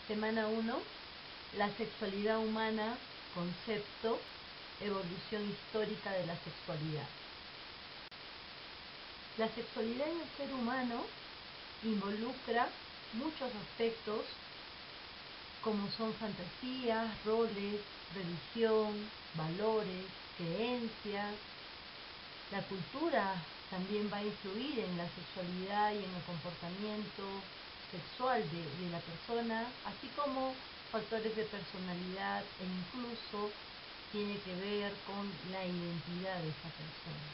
Semana 1, la sexualidad humana, concepto, evolución histórica de la sexualidad. La sexualidad en el ser humano involucra muchos aspectos como son fantasías, roles, religión, valores, creencias. La cultura también va a influir en la sexualidad y en el comportamiento sexual de la persona, así como factores de personalidad e incluso tiene que ver con la identidad de esa persona.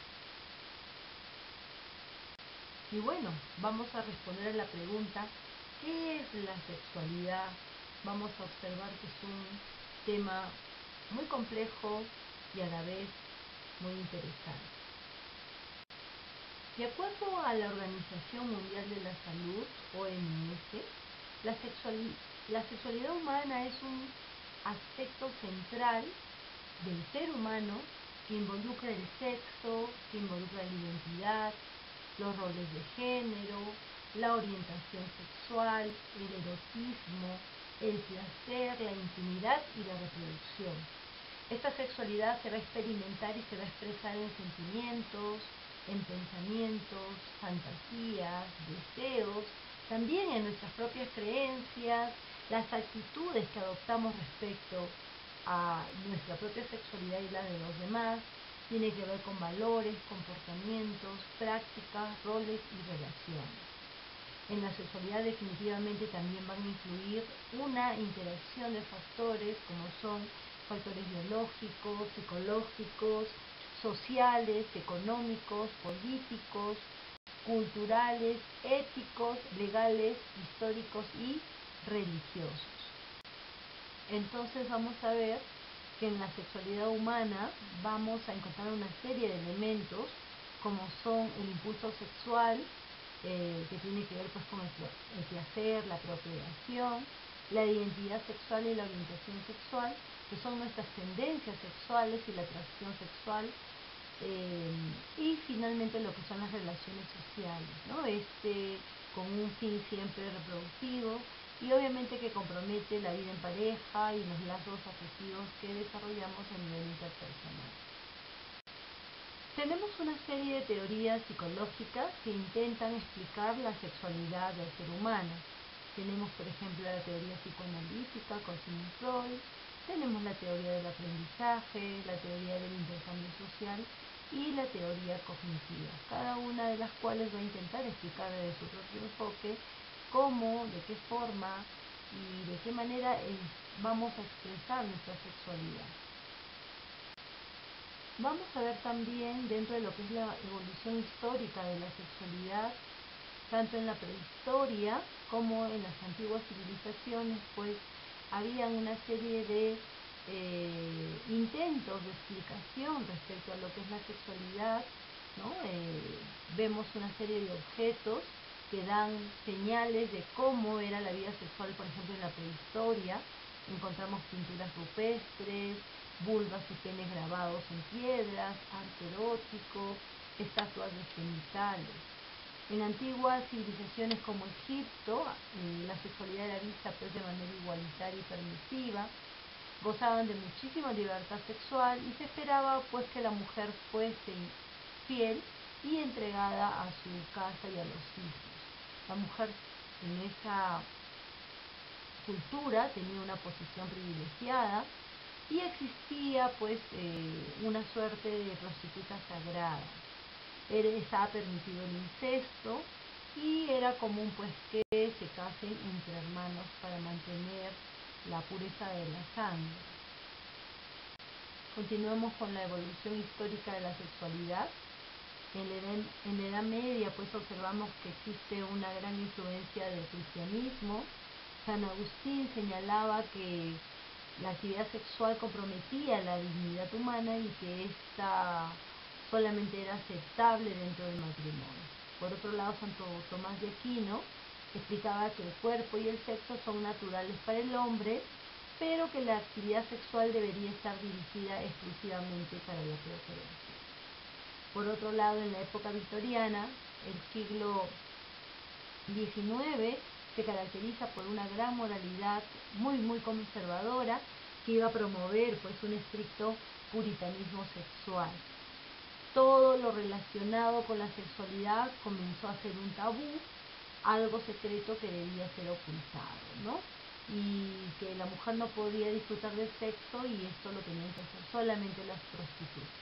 Y bueno, vamos a responder a la pregunta, ¿qué es la sexualidad? Vamos a observar que es un tema muy complejo y a la vez muy interesante. De acuerdo a la Organización Mundial de la Salud, OMS, la sexualidad humana es un aspecto central del ser humano que involucra el sexo, que involucra la identidad, los roles de género, la orientación sexual, el erotismo, el placer, la intimidad y la reproducción. Esta sexualidad se va a experimentar y se va a expresar en sentimientos, en pensamientos, fantasías, deseos, también en nuestras propias creencias, las actitudes que adoptamos respecto a nuestra propia sexualidad y la de los demás. Tiene que ver con valores, comportamientos, prácticas, roles y relaciones. En la sexualidad definitivamente también van a influir una interacción de factores como son factores biológicos, psicológicos, sociales, económicos, políticos, culturales, éticos, legales, históricos y religiosos. Entonces vamos a ver que en la sexualidad humana vamos a encontrar una serie de elementos como son el impulso sexual, que tiene que ver pues con el placer, la procreación, la identidad sexual y la orientación sexual, que son nuestras tendencias sexuales y la atracción sexual, y finalmente lo que son las relaciones sociales, ¿no? Con un fin siempre reproductivo y obviamente que compromete la vida en pareja y los lazos afectivos que desarrollamos a nivel interpersonal. Tenemos una serie de teorías psicológicas que intentan explicar la sexualidad del ser humano. Tenemos, por ejemplo, la teoría psicoanalítica con Sigmund Freud, tenemos la teoría del aprendizaje, la teoría del intercambio social y la teoría cognitiva, cada una de las cuales va a intentar explicar desde su propio enfoque cómo, de qué forma y de qué manera vamos a expresar nuestra sexualidad. Vamos a ver también dentro de lo que es la evolución histórica de la sexualidad, tanto en la prehistoria como en las antiguas civilizaciones, pues había una serie de intentos de explicación respecto a lo que es la sexualidad, ¿no? Vemos una serie de objetos que dan señales de cómo era la vida sexual, por ejemplo, en la prehistoria. Encontramos pinturas rupestres, vulvas y penes grabados en piedras, arte erótico, estatuas de genitales. En antiguas civilizaciones como Egipto, la sexualidad era vista pues de manera igualitaria y permisiva, gozaban de muchísima libertad sexual y se esperaba pues que la mujer fuese fiel y entregada a su casa y a los hijos. La mujer en esa cultura tenía una posición privilegiada y existía pues una suerte de prostituta sagrada. Estaba permitido el incesto y era común pues que se casen entre hermanos para mantener la pureza de la sangre. Continuamos con la evolución histórica de la sexualidad. En la Edad Media pues observamos que existe una gran influencia del cristianismo. San Agustín señalaba que la actividad sexual comprometía la dignidad humana y que ésta solamente era aceptable dentro del matrimonio. Por otro lado, Santo Tomás de Aquino explicaba que el cuerpo y el sexo son naturales para el hombre, pero que la actividad sexual debería estar dirigida exclusivamente para la procreación. Por otro lado, en la época victoriana, el siglo XIX, se caracteriza por una gran moralidad muy conservadora que iba a promover pues un estricto puritanismo sexual. Todo lo relacionado con la sexualidad comenzó a ser un tabú, algo secreto que debía ser ocultado, ¿no? Y que la mujer no podía disfrutar del sexo y esto lo tenían que hacer solamente las prostitutas.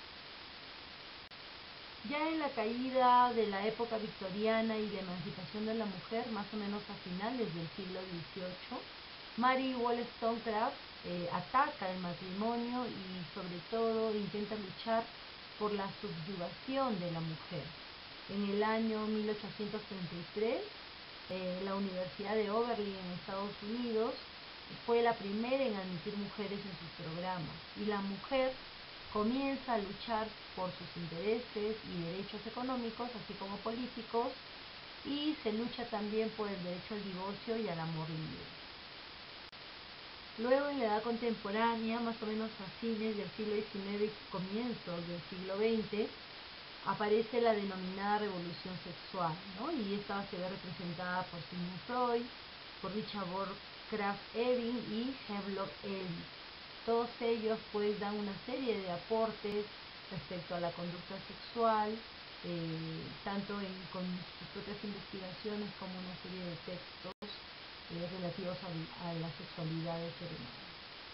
Ya en la caída de la época victoriana y de emancipación de la mujer, más o menos a finales del siglo XVIII, Mary Wollstonecraft ataca el matrimonio y sobre todo intenta luchar por la subyugación de la mujer. En el año 1833, la Universidad de Oberlin en Estados Unidos fue la primera en admitir mujeres en sus programas y la mujer comienza a luchar por sus intereses y derechos económicos, así como políticos, y se lucha también por el derecho al divorcio y al amor libre. Luego, en la edad contemporánea, más o menos a fines del siglo XIX y comienzos del siglo XX, aparece la denominada revolución sexual, ¿no? Y esta se ve representada por Sigmund Freud, por Richard Krafft-Ebing y Havelock Ellis. Todos ellos pues dan una serie de aportes respecto a la conducta sexual, tanto con sus propias investigaciones como una serie de textos relativos a la sexualidad del ser humano.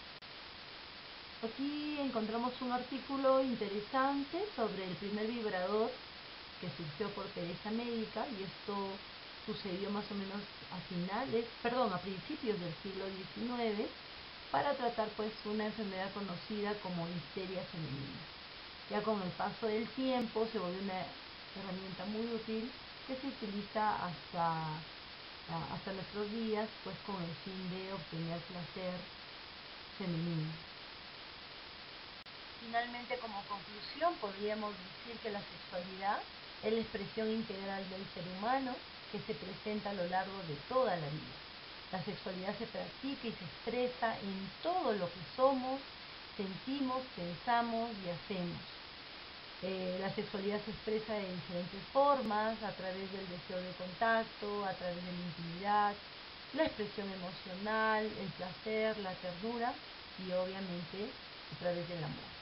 Aquí encontramos un artículo interesante sobre el primer vibrador que surgió por pereza médica, y esto sucedió más o menos a principios del siglo XIX, para tratar pues una enfermedad conocida como histeria femenina. Ya con el paso del tiempo se volvió una herramienta muy útil que se utiliza hasta nuestros días, pues con el fin de obtener placer femenino. Finalmente, como conclusión, podríamos decir que la sexualidad es la expresión integral del ser humano que se presenta a lo largo de toda la vida. La sexualidad se practica y se expresa en todo lo que somos, sentimos, pensamos y hacemos. La sexualidad se expresa de diferentes formas, a través del deseo de contacto, a través de la intimidad, la expresión emocional, el placer, la ternura y obviamente a través del amor.